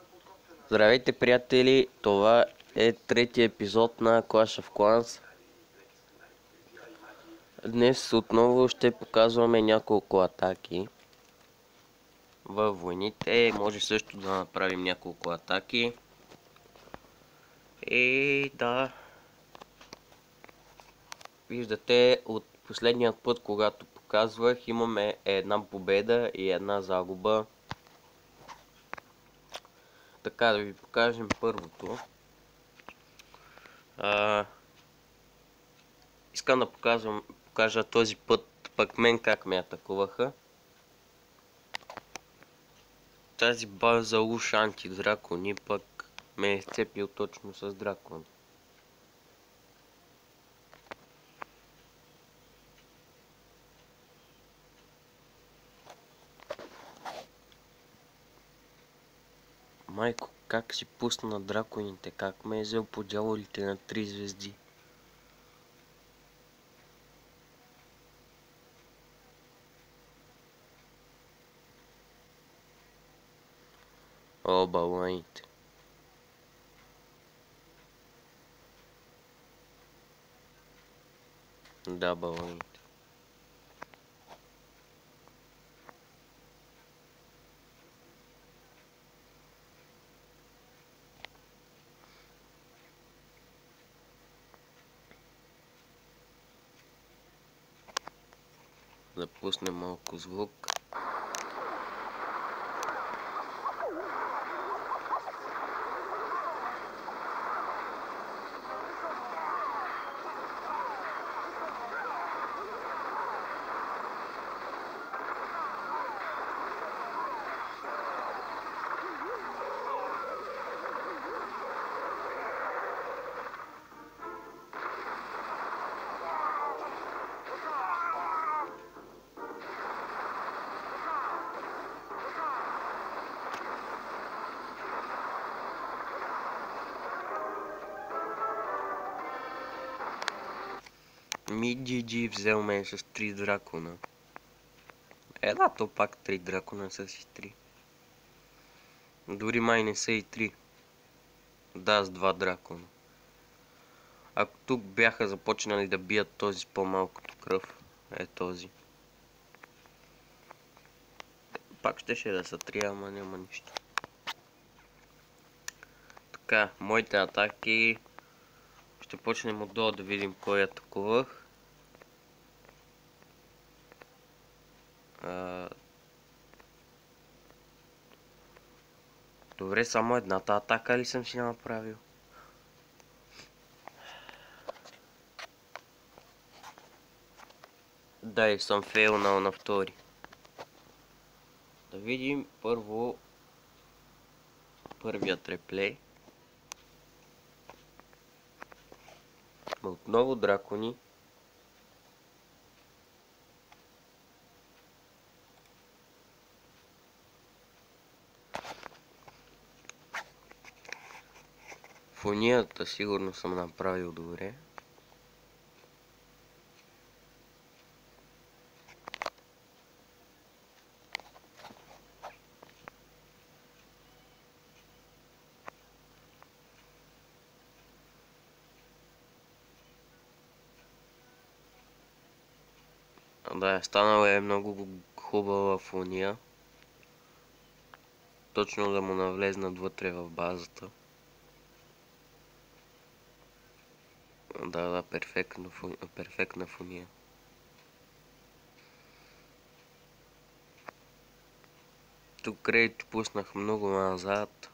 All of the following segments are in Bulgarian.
Здравейте, приятели! Това е третия епизод на Clash of Clans. Днес отново ще показваме няколко атаки във войните. Може също да направим няколко атаки. И да, виждате от последния път, когато показвах, имаме една победа и една загуба. Така, да ви покажем първото. Искам да покажа този път пък мен как ме атакуваха. Тази база уж антидракони пък ме е сцепил точно с дракон. Майко, как си пусна драконите, как ме е взел по дяволите на 3 звезди. О, баланите. Да, баланите. Да пуснем малко звук. Ми GG взел мен с 3 дракона. Да, то пак 3 дракона са си 3. Дори май не са и 3. Да, с 2 дракона. Ако тук бяха започнали да бият този с по-малкото кръв, е този. Пак щеше да са 3, ама няма нищо. Така, моите атаки. Ще почнем отдолу да видим кой атакувах. Добре, само едната атака ли съм си направил? Да, и съм фейлнал на втори. Да видим първо първият реплей. Отново дракони. Фонията сигурно съм направил добре. Да, станала е много хубава фония. Точно да му навлезнат вътре в базата. Да, перфектна фония. Тук кредит пуснах много назад.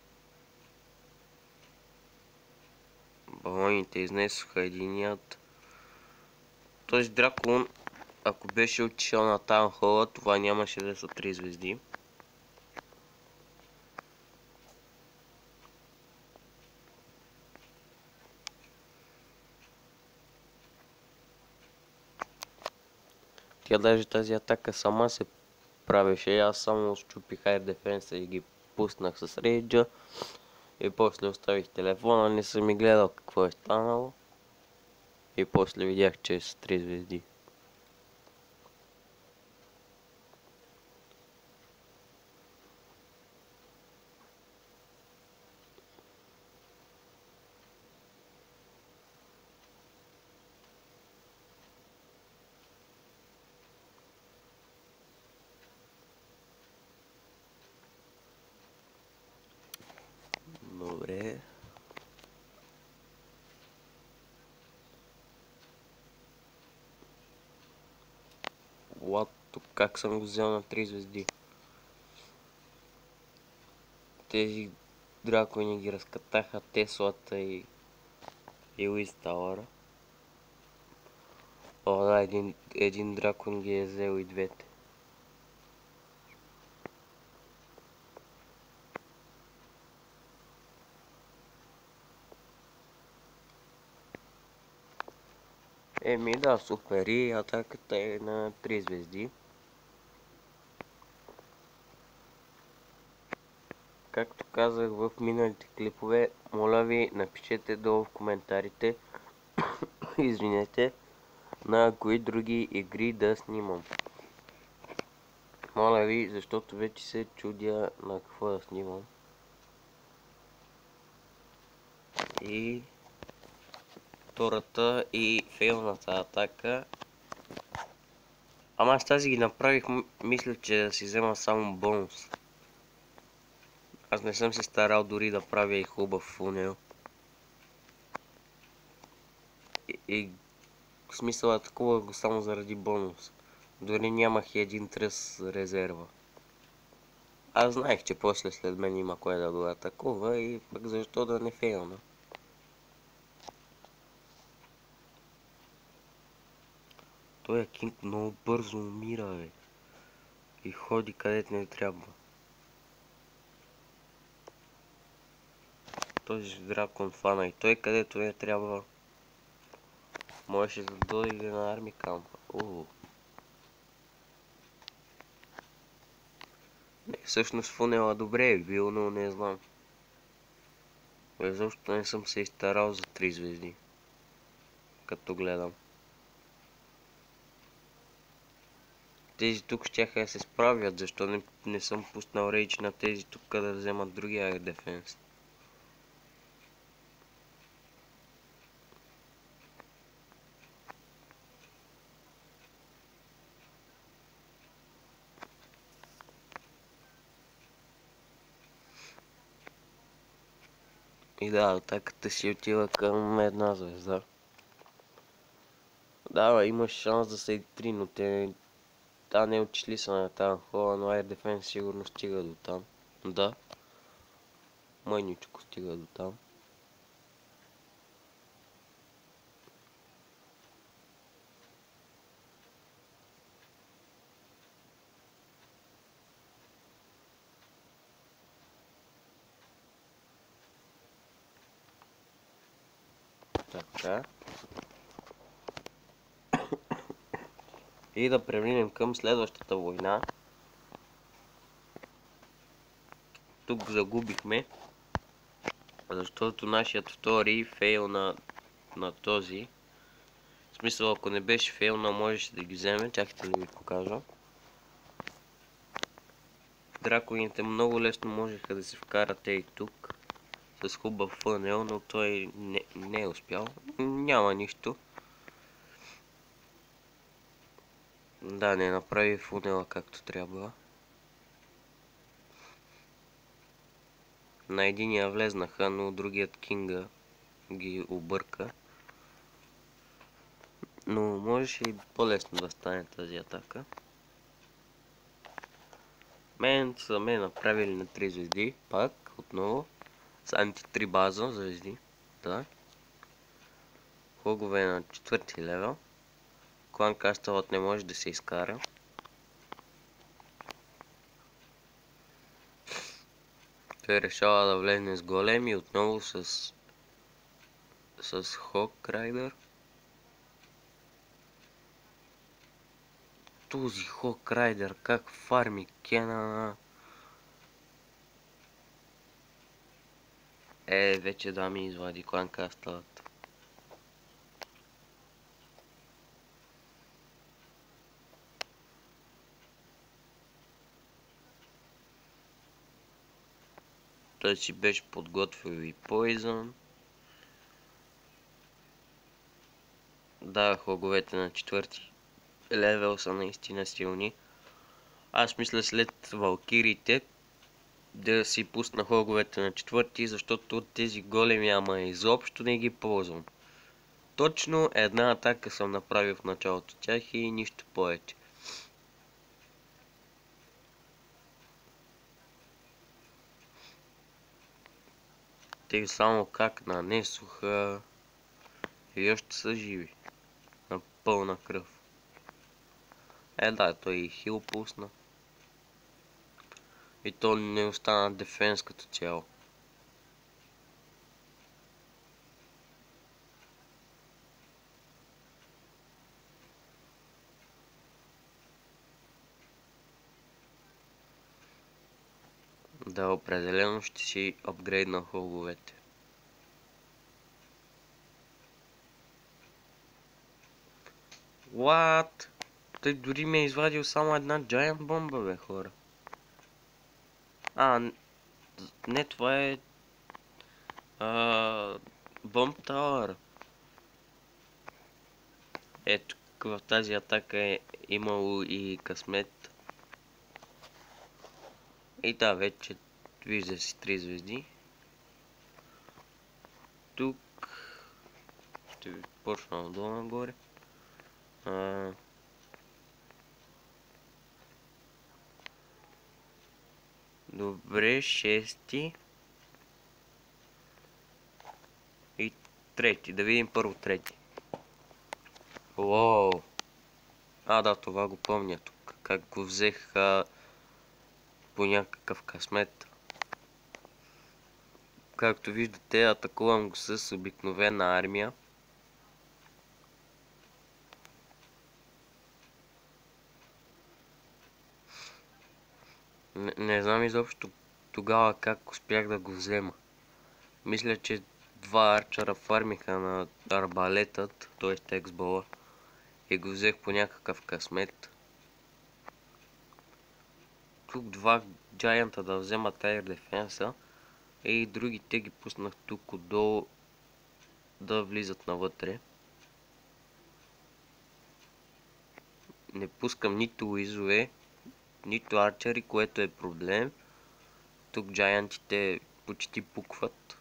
Балоните изнесоха единият. Този дракон, ако беше отишъл на таунхола, това нямаше да са 3 звезди. Тя даже тази атака сама се правеше. Аз само щупих Air Defense и ги пуснах с рейджа. И после оставих телефона, не съм и гледал какво е станало. И после видях, че е с 3 звезди. Тук как съм го взел на 3 звезди. Тези дракони ги разкатаха Теслата и Уиз Тауъра. О, да, един дракон ги е взел и двете. Еми да, супер, и атаката е на 3 звезди. Както казах в миналите клипове, моля ви, напишете долу в коментарите, извинете, на кои други игри да снимам. Моля ви, защото вече се чудя на какво да снимам. И втората и фейлната атака. Ама аз тази ги направих, мисля, че да си взема само бонус. Аз не съм се старал дори да правя и хубав фунел. И в смисъл атакувах го само заради бонус. Дори нямах и един тръс резерва. Аз знаех, че после след мен има кой да го атакува и пък защо да не фейлна. Той кинг много бързо умира, бе. И ходи където не трябва. Този дракон фана и той където не трябва. Можеше да дойде на арми кампа. Не, всъщност фунела добре е бил, но не знам. Защото не съм се изстарал за 3 звезди. Като гледам. Тези тук щяха да се справят, защо не съм пуснал рейдж на тези тук да вземат другия Air Defense. И да, атаката си отива към една звезда. Да, имаш шанс да са и 3, но те... Да, не отчисли са на тази хора, но Air Defense сигурно стига до там. Да. Мъничко стига до там. Така. И да преминем към следващата война. Тук загубихме, защото нашият втори фейл на този. В смисъл, ако не беше фейл, но можеше да ги вземе, чакайте да ви покажа. Драконите много лесно можеха да се вкарат и тук. С хубав фънел, но той не е успял. Няма нищо. Да, не направи фунела както трябва. На единия влезнаха, но другият кинга ги обърка. Но можеше и по-лесно да стане тази атака. Мен са ме направили на 3 звезди, пак, отново. С анти 3 база звезди. Да. Хогове на 4 левел. Клан Кастълът не може да се изкара. Той решава да влезне с голем и отново с Хок Райдър. Този Хок Райдър как фарми Кена. Вече да ми извади Клан Кастълът. Той си беше подготвил и Poison. Да, хоговете на 4 левел са наистина силни. Аз мисля след валкирите да си пусна хоговете на 4, защото тези големи ама изобщо не ги ползвам. Точно една атака съм направил в началото тях и нищо повече. Те само как нанесоха и още са живи. На пълна кръв. Да, той и хил пусна. И то не остана дефенс като цяло. Да, определено ще си апгрейдна хоговете. What? Той дори ми е извадил само една Giant бомба, бе, хора. Не, това е... Bomb Tower. Ето, в тази атака е имало и късмет. И да, вече вижда си 3 звезди. Тук ще почна отдолу нагоре. Добре, 6 и 3. Да видим първо 3. Уоу! Да, това го помня тук. Как го взех по някакъв късмет. Както виждате, атакувам го с обикновена армия. Не знам изобщо тогава как успях да го взема. Мисля, че 2 арчера фармиха на арбалетът, т.е. ексбола. И го взех по някакъв късмет. Тук 2 джайанта да вземат Air Defense и другите ги пуснах тук отдолу да влизат навътре. Не пускам нито уизове, нито арчери, което е проблем. Тук джайантите почти пукват.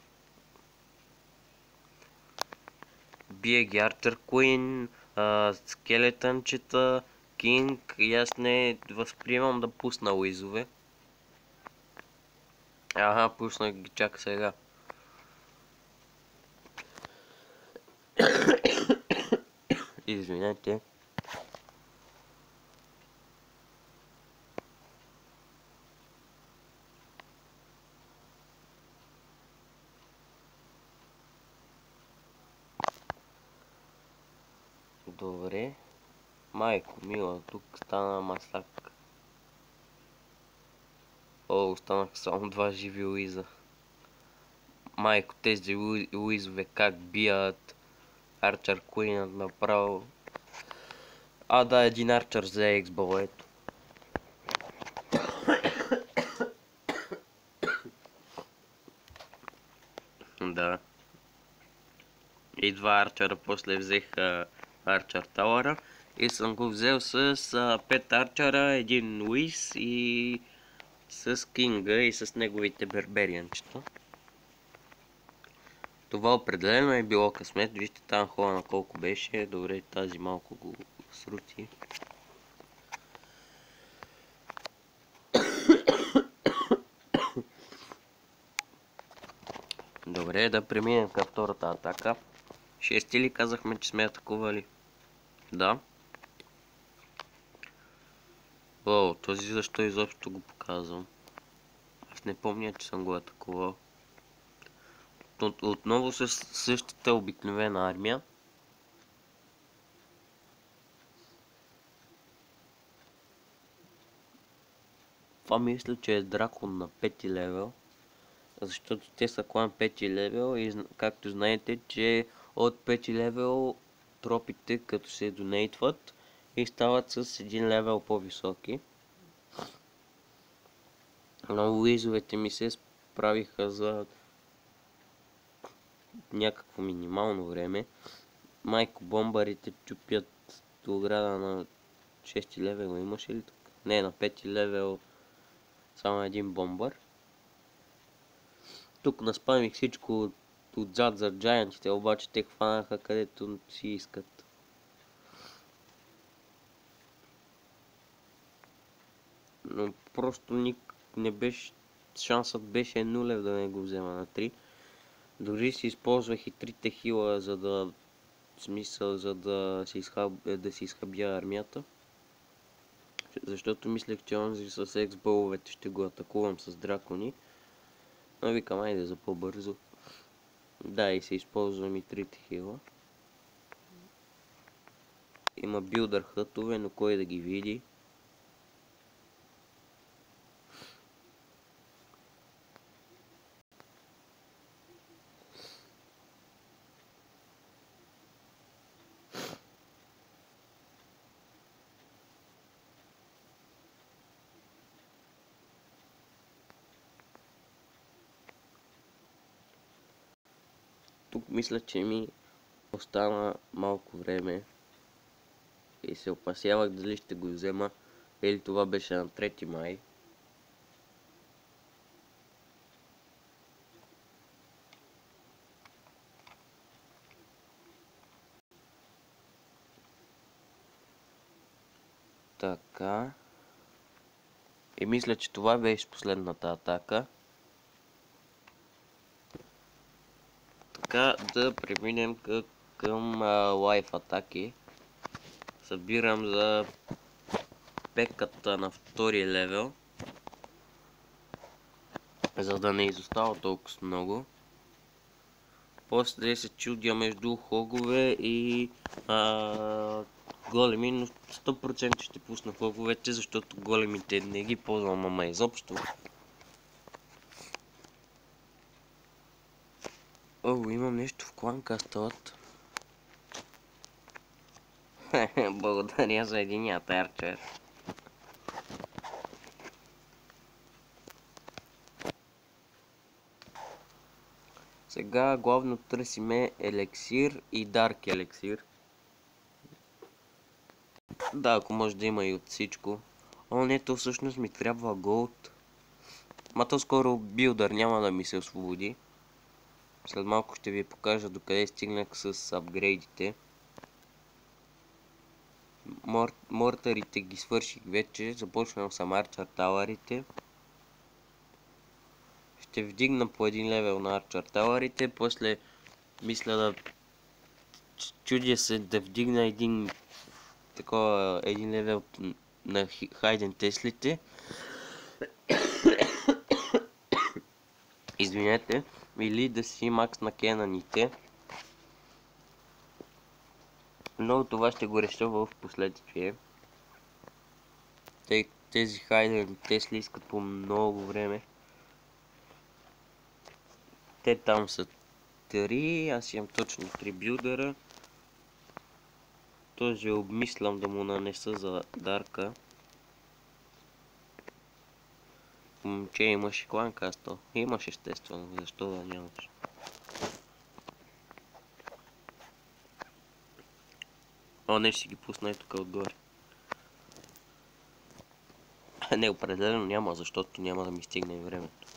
Бие ги Арчер Куин, скелетънчета, Кинг и аз не възприемам да пусна уизове. Пуснах ги чак сега. Извинете. Добре. Майко мила, тук стана масак. Останах само 2 живи уиза. Майко, тези уизове как бият. Арчер Куинът направо. Да, един арчер взе ексбол, ето. Да. И 2 арчера после взех арчер тауъра. И съм го взел с 5 арчера, 1 уиз и с кинга и с неговите берберианчета. Това определено е било късмет. Вижте там хора на колко беше. Добре, тази малко го срути. Добре, да преминем към втората атака. 6 ли казахме, че сме атакували? Да. Този защо изобщо го показвам? Аз не помня, че съм го атакувал. Отново с същата обикновена армия. Това мисля, че е дракон на 5 левел. Защото те са клан 5 левел и както знаете, че от 5 левел тропите като се донейтват и стават с 1 левел по-високи. Но уизовете ми се справиха за някакво минимално време. Майко бомбарите чупят до ограда на 6 левел, имаше ли тук? Не, на 5 левел само един бомбар. Тук наспамих всичко отзад за джайантите, обаче те хванаха където си искат. Но просто не беше, шансът беше нулев да не го взема на 3. Дори си използвах и трите хила, за да... В смисъл, за да си изхабя армията. Защото мислех, че онзи с ексболовете ще го атакувам с дракони. Но викам, айде за по-бързо. Да, и се използвам и трите хила. Има билдър хътове, но кой да ги види? Тук мисля, че ми остана малко време и се опасявах дали ще го взема. Или това беше на 3 май. Така. И мисля, че това беше последната атака. Така да преминем към лайф атаки. Събирам за пеката на втори левел. За да не изостава толкова много. После се чудя между хогове и големи, но 100% ще пусна хоговете, защото големите не ги ползвам, ама изобщо. О, имам нещо в клан кастълът. Благодаря за единият арчер. Сега главно търсиме елексир и дарк елексир. Да, ако може да има и от всичко. О, не, то всъщност ми трябва голд. Ма то скоро билдър няма да ми се освободи. След малко ще ви покажа докъде стигнах с апгрейдите. Мортарите ги свърших вече. Започнал съм арчер тауърите. Ще вдигна по един левел на арчер тауърите. После мисля да чудя се да вдигна един левел на хайден теслите. Извинете. Или да си макс на кенаните. Но това ще го реша в последствие. Тези хайден тесли искат по много време. Те там са 3, аз имам точно 3 билдера. Този обмислям да му нанеса за дарка. Момче, имаше клан кастъл. Имаш естествено, защо да нямаш. О, не, ще си ги пусна и тук отгоре. Не, определено няма, защото няма да ми стигне времето.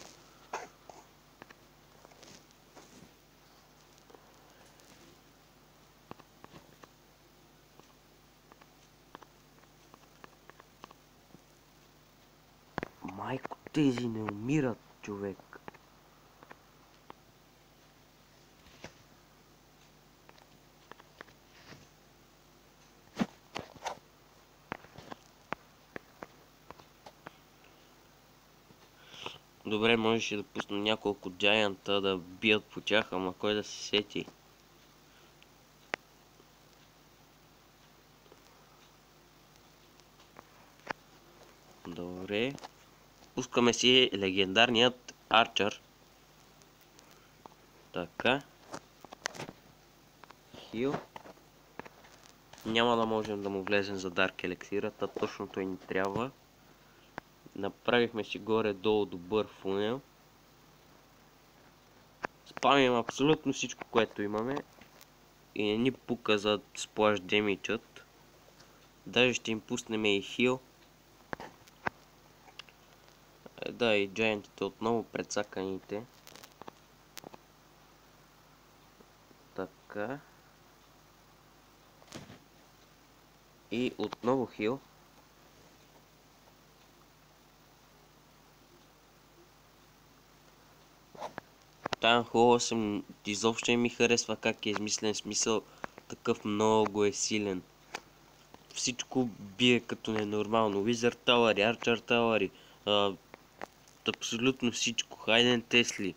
Майко, тези не умират, човек. Добре, можеше да пусна няколко джайанта да бият по тях, ама кой да се сети? Добре. Пускаме си легендарният арчер. Така. Хил. Няма да можем да му влезем за дарк елексирата, точно той ни трябва. Направихме си горе-долу добър фунел. Спамим абсолютно всичко, което имаме. И не ни пука за сплаш демиджът. Даже ще им пуснем и хил. Да, и джайантите отново предсаканите. Така. И отново хил. Танхо 8 изобщо не ми харесва как е измислен, смисъл такъв много е силен. Всичко бие като ненормално. Wizard Tower, Archer Tower, абсолютно всичко. Хайден Тесли.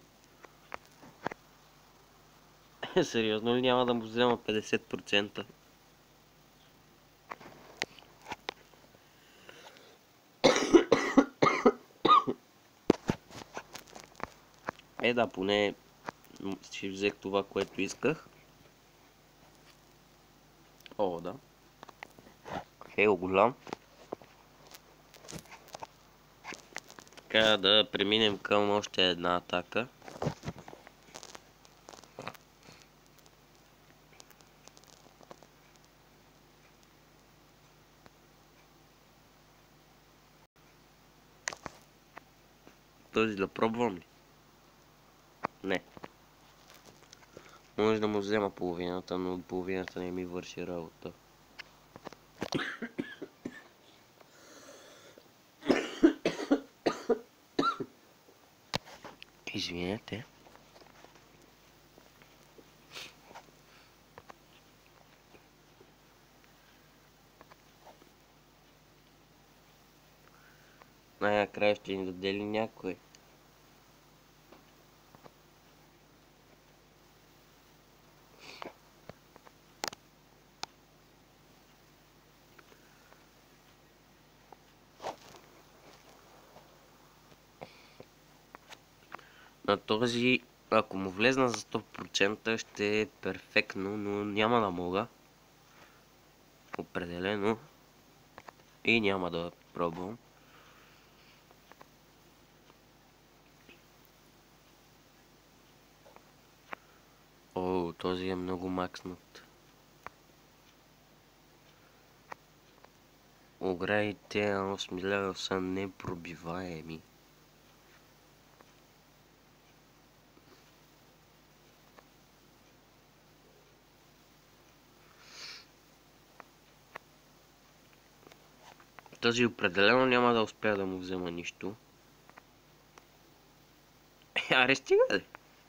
Сериозно ли няма да му взема 50%? Да, поне ще взех това, което исках. О, да. Хейл голям. Така да преминем към още една атака. Този да пробвам ли? Не. Може да му взема половината, но половината не ми върши работа. Извинете. Най-накрая ще ни даде ли някой? На този, ако му влезна за 100%, ще е перфектно, но няма да мога. Определено. И няма да пробвам. О, този е много макснат. Оградите на 8 левел са непробиваеми. Този определено няма да успея да му взема нищо. Аре, стига ли?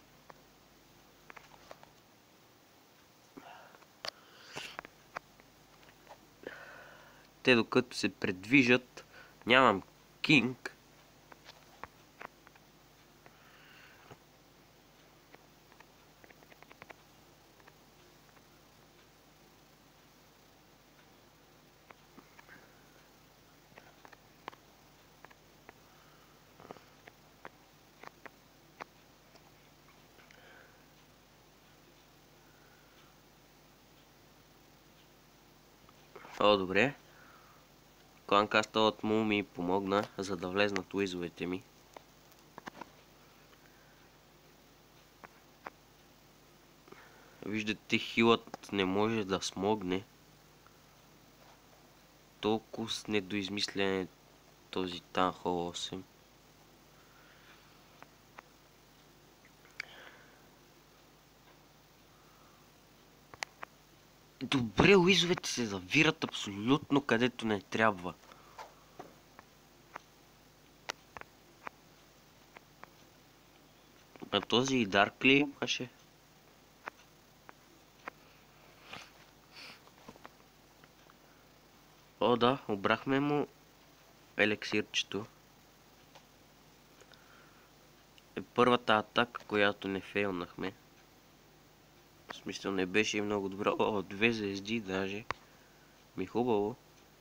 Те докато се предвижат, нямам кинг. О, добре. Кланкастълът му ми помогна, за да влезнат уизовете ми. Виждате, хилът не може да смогне. Толкова с недоизмислен е този Танхо 8. Добре, уизовете се завират абсолютно където не трябва. А този и Дарк ли имаше? О, да, обрахме му елексирчето. Е първата атака, която не фейлнахме. В смисъл не беше и много добра. О, 2 звезди даже. Ми хубаво.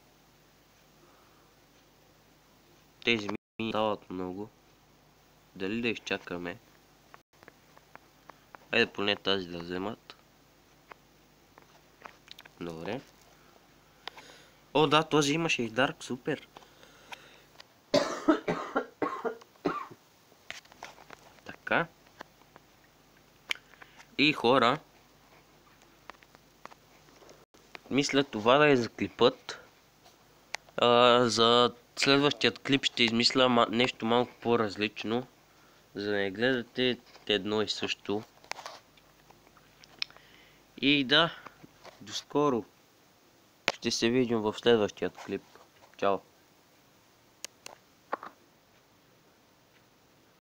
Тези ми стават много. Дали да изчакаме? Айде поне тази да вземат. Добре. О, да, този имаше и Дарк, супер. Така. И хора. Мисля това да е за клипът. За следващият клип ще измисля нещо малко по-различно. За да не гледате едно и също. И да, до скоро. Ще се видим в следващият клип. Чао!